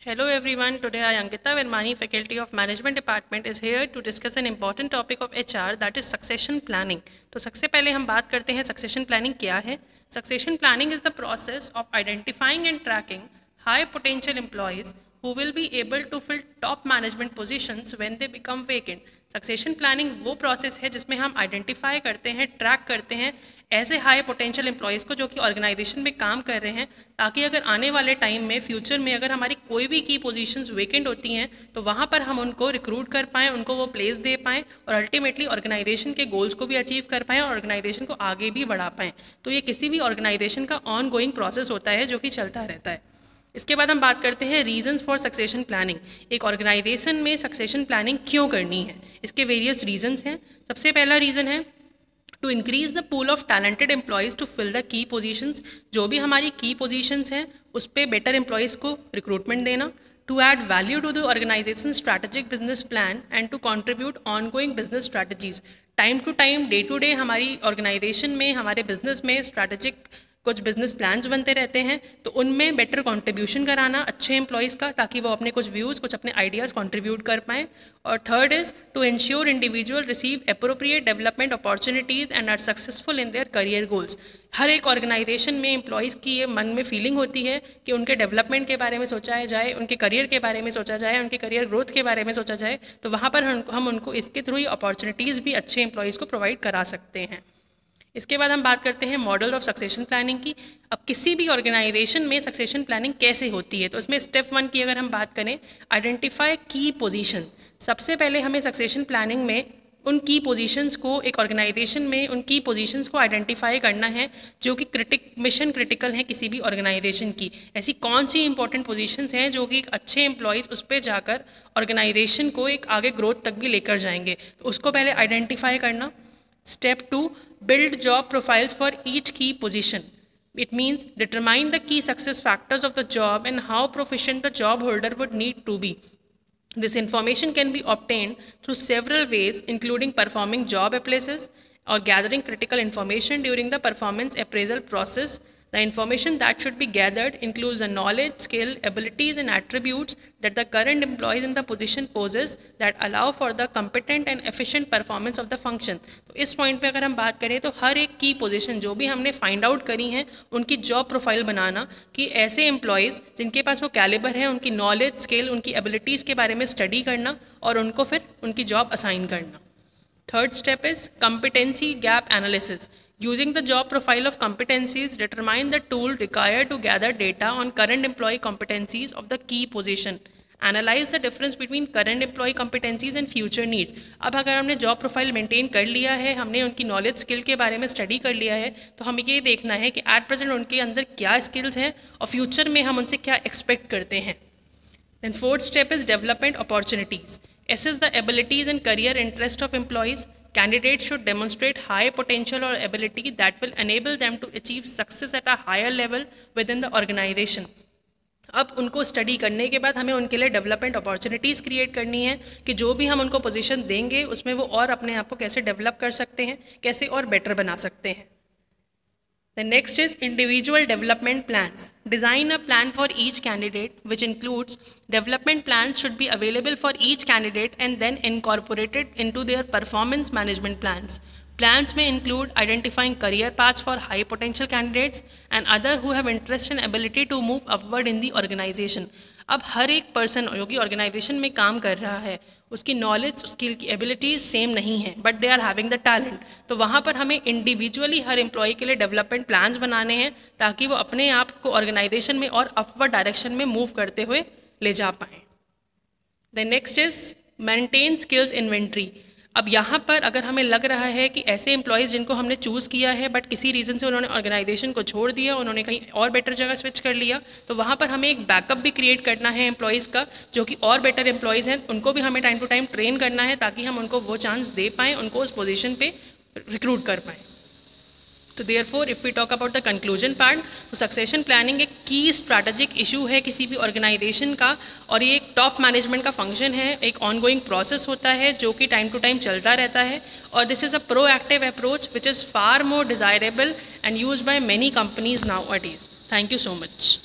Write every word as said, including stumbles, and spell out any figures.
Hello everyone, today I Ankita Vermani, Faculty of Management Department is here to discuss an important topic of H R that is succession planning. तो सबसे पहले हम बात करते हैं succession planning क्या है. Succession planning is the process of identifying and tracking high potential employees who will be able to fill top management positions when they become vacant. Succession planning वो प्रोसेस है जिसमें हम आइडेंटिफाई करते हैं, track करते हैं ऐसे हाई पोटेंशियल एम्प्लॉयज़ को जो कि ऑर्गेनाइजेशन में काम कर रहे हैं, ताकि अगर आने वाले टाइम में फ्यूचर में अगर हमारी कोई भी की पोजीशंस वेकेंट होती हैं तो वहाँ पर हम उनको रिक्रूट कर पाएँ, उनको वो प्लेस दे पाएँ और अल्टीमेटली ऑर्गेनाइजेशन के गोल्स को भी अचीव कर पाएँ और ऑर्गेनाइजेशन को आगे भी बढ़ा पाएँ. तो ये किसी भी ऑर्गेनाइजेशन का ऑन गोइंग प्रोसेस होता है जो कि चलता रहता है. इसके बाद हम बात करते हैं रीजंस फॉर सक्सेशन प्लानिंग. एक ऑर्गेनाइजेशन में सक्सेशन प्लानिंग क्यों करनी है, इसके वेरियस रीजंस हैं. सबसे पहला रीज़न है to increase the pool of talented employees to fill the key positions. जो भी हमारी की पोजीशंस हैं उस पर बेटर एम्प्लॉयज़ को रिक्रूटमेंट देना. To add value to the organisation strategic business plan and to contribute on going business strategies. Time to time, day to day हमारी organisation में, हमारे बिजनेस में स्ट्रैटेजिक कुछ बिजनेस प्लान्स बनते रहते हैं, तो उनमें बेटर कंट्रीब्यूशन कराना अच्छे एम्प्लॉयज़ का, ताकि वो अपने कुछ व्यूज़, कुछ अपने आइडियाज़ कंट्रीब्यूट कर पाएँ. और third is to ensure individual receive appropriate development opportunities and are successful in their career goals. हर एक ऑर्गेनाइजेशन में एम्प्लॉयज़ की ये मन में फीलिंग होती है कि उनके डेवलपमेंट के बारे में सोचा जाए, उनके करियर के बारे में सोचा जाए, उनके करियर ग्रोथ के बारे में सोचा जाए. तो वहाँ पर हम हम उनको इसके थ्रू ही अपॉर्चुनिटीज़ भी अच्छे एम्प्लॉयज़ को प्रोवाइड करा सकते हैं. इसके बाद हम बात करते हैं मॉडल ऑफ सक्सेशन प्लानिंग की. अब किसी भी ऑर्गेनाइजेशन में सक्सेशन प्लानिंग कैसे होती है, तो उसमें स्टेप वन की अगर हम बात करें, आइडेंटिफाई की पोजीशन. सबसे पहले हमें सक्सेशन प्लानिंग में उन की पोजीशंस को, एक ऑर्गेनाइजेशन में उन की पोजीशंस को आइडेंटिफाई करना है जो कि क्रिटिक मिशन क्रिटिकल हैं किसी भी ऑर्गेनाइजेशन की. ऐसी कौन सी इंपॉर्टेंट पोजीशंस हैं जो कि एक अच्छे एम्प्लॉयज़ उस पर जाकर ऑर्गेनाइजेशन को एक आगे ग्रोथ तक भी लेकर जाएंगे, तो उसको पहले आइडेंटिफाई करना. Step two, build job profiles for each key position. It means determine the key success factors of the job and how proficient the job holder would need to be. This information can be obtained through several ways, including performing job appraisals or gathering critical information during the performance appraisal process. The information that should be gathered includes the knowledge, skill, abilities and attributes that the current employees in the position possess that allow for the competent and efficient performance of the function. तो इस point पे अगर हम बात करें तो हर एक की पोजीशन जो भी हमने फाइंड आउट करी हैं उनकी जॉब प्रोफाइल बनाना, कि ऐसे एम्प्लॉयज़ जिनके पास वो कैलिबर है, उनकी नॉलेज, स्किल, उनकी एबिलिटीज़ के बारे में स्टडी करना और उनको फिर उनकी जॉब असाइन करना. Third step is competency gap analysis. Using the job profile of competencies, determine the tool required to gather data on current employee competencies of the key position. Analyze the difference between current employee competencies and future needs. अब अगर हमने job profile maintain कर लिया है, हमने उनकी knowledge, skill के बारे में स्टडी कर लिया है, तो हमें ये देखना है कि एट प्रेजेंट उनके अंदर क्या स्किल्स हैं और फ्यूचर में हम उनसे क्या एक्सपेक्ट करते हैं. Then fourth step is development opportunities. Assess the abilities and career interest of employees. Candidates should demonstrate high potential or ability that will enable them to achieve success at a higher level within the organization. अब उनको study करने के बाद हमें उनके लिए development opportunities create करनी है कि जो भी हम उनको पोजीशन देंगे उसमें वो और अपने आप को कैसे डेवलप कर सकते हैं, कैसे और बेटर बना सकते हैं. The next is individual development plans. Design a plan for each candidate, which includes development plans should be available for each candidate and then incorporated into their performance management plans. Plans may include identifying career paths for high potential candidates and other who have interest and ability to move upward in the organization. अब हर एक person जो कि organisation में काम कर रहा है उसकी नॉलेज, स्किल की एबिलिटीज सेम नहीं है, but they are having the talent. तो वहाँ पर हमें इंडिविजुअली हर एम्प्लॉय के लिए डेवलपमेंट प्लान्स बनाने हैं ताकि वो अपने आप को ऑर्गेनाइजेशन में और अपवर्ड डायरेक्शन में मूव करते हुए ले जा पाएँ. The next is maintain skills inventory. अब यहाँ पर अगर हमें लग रहा है कि ऐसे एम्प्लॉयज़ जिनको हमने चूज़ किया है बट किसी रीज़न से उन्होंने ऑर्गेनाइजेशन को छोड़ दिया, उन्होंने कहीं और बेटर जगह स्विच कर लिया, तो वहाँ पर हमें एक बैकअप भी क्रिएट करना है एम्प्लॉयज़ का जो कि और बेटर एम्प्लॉयज़ हैं. उनको भी हमें टाइम टू टाइम ट्रेन करना है ताकि हम उनको वो चांस दे पाएँ, उनको उस पोजीशन पे रिक्रूट कर पाएँ. तो therefore if we talk about the conclusion part, तो सक्सेशन प्लानिंग एक की स्ट्रैटेजिक इशू है किसी भी ऑर्गेनाइजेशन का और ये एक टॉप मैनेजमेंट का फंक्शन है. एक ऑनगोइंग प्रोसेस होता है जो कि टाइम टू टाइम चलता रहता है और this is a proactive approach which is far more desirable and used by many companies nowadays. Thank you so much.